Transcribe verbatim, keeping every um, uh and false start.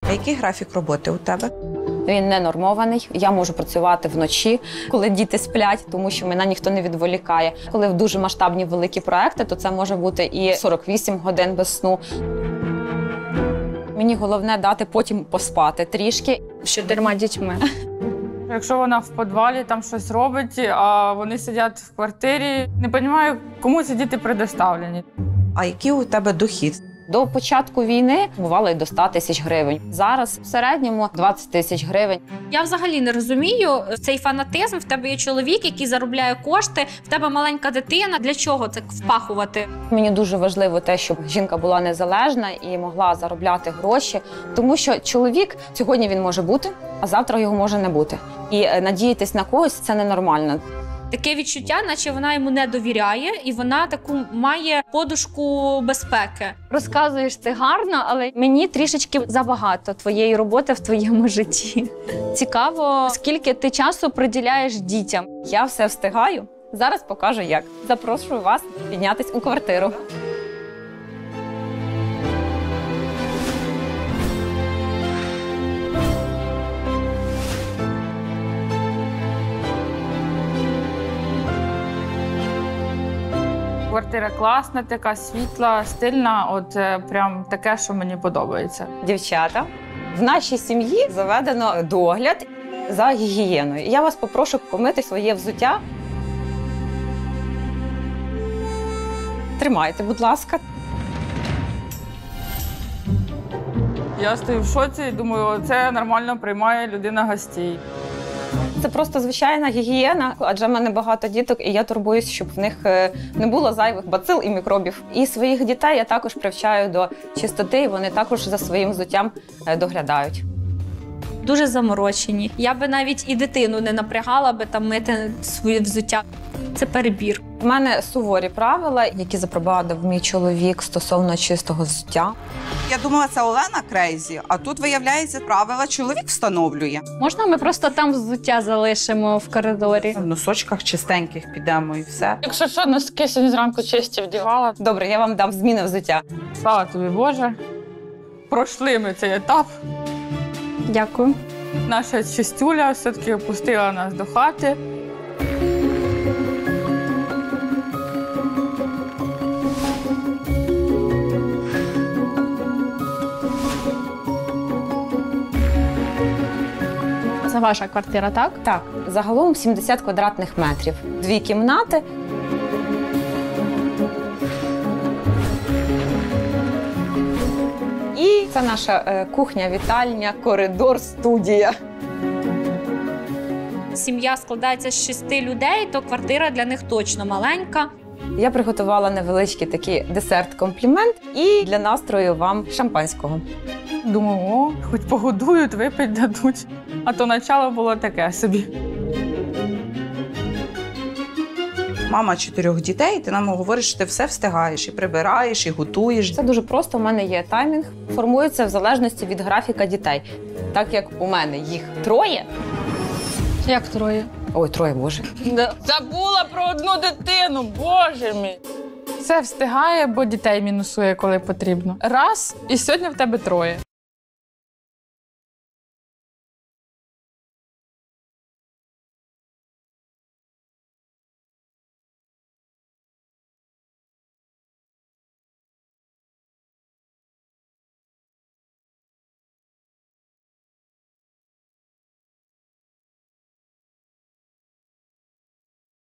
А який графік роботи у тебе? Він не нормований. Я можу працювати вночі, коли діти сплять, тому що мене ніхто не відволікає. Коли в дуже масштабні великі проекти, то це може бути і сорок вісім годин без сну. Мені головне дати потім поспати трішки. З чотирма дітьми. Якщо вона в підвалі там щось робить, а вони сидять в квартирі, не розумію, кому ці діти предоставлені. А який у тебе дохід? До початку війни бувало і до ста тисяч гривень. Зараз в середньому двадцять тисяч гривень. Я взагалі не розумію цей фанатизм. В тебе є чоловік, який заробляє кошти, в тебе маленька дитина. Для чого це впахувати? Мені дуже важливо те, щоб жінка була незалежна і могла заробляти гроші, тому що чоловік сьогодні він може бути, а завтра його може не бути. І надіятись на когось – це ненормально. Таке відчуття, наче вона йому не довіряє, і вона таку має подушку безпеки. Розказуєш це гарно, але мені трішечки забагато твоєї роботи в твоєму житті. Цікаво, скільки ти часу приділяєш дітям. Я все встигаю. Зараз покажу як. Запрошую вас піднятись у квартиру. Квартира класна, така світла, стильна, от е, прям таке, що мені подобається. Дівчата, в нашій сім'ї заведено догляд за гігієною. Я вас попрошу помити своє взуття. Тримайте, будь ласка. Я стою в шоці і думаю, це нормально приймає людина гостей. Це просто звичайна гігієна, адже в мене багато діток, і я турбуюсь, щоб в них не було зайвих бацил і мікробів. І своїх дітей я також привчаю до чистоти, і вони також за своїм взуттям доглядають. Дуже заморочені. Я би навіть і дитину не напрягала би там мити своє взуття. Це перебір. У мене суворі правила, які запровадив мій чоловік стосовно чистого взуття. Я думала, це Олена крейзі, а тут, виявляється, правила чоловік встановлює. Можна ми просто там взуття залишимо в коридорі? В носочках чистеньких підемо і все. Якщо що, носки сьогодні зранку чисті вдівала. Добре, я вам дам зміни взуття. Слава тобі, Боже. Пройшли ми цей етап. Дякую. Наша чистюля все-таки опустила нас до хати. Це ваша квартира, так? Так, загалом сімдесят квадратних метрів. Дві кімнати. І це наша е, кухня, вітальня, коридор, студія. Сім'я складається з шести людей, то квартира для них точно маленька. Я приготувала невеличкий такий десерт-комплімент і для настрою вам шампанського. Думаю, о, хоч погодують, випить дадуть. А то начало було таке собі. Мама чотирьох дітей, ти нам говориш, що ти все встигаєш, і прибираєш, і готуєш. Це дуже просто, у мене є таймінг. Формується в залежності від графіка дітей. Так як у мене їх троє. Як троє? Ой, троє, боже. Забула про одну дитину, Боже мій. Все встигає, бо дітей мінусує, коли потрібно. Раз, і сьогодні в тебе троє.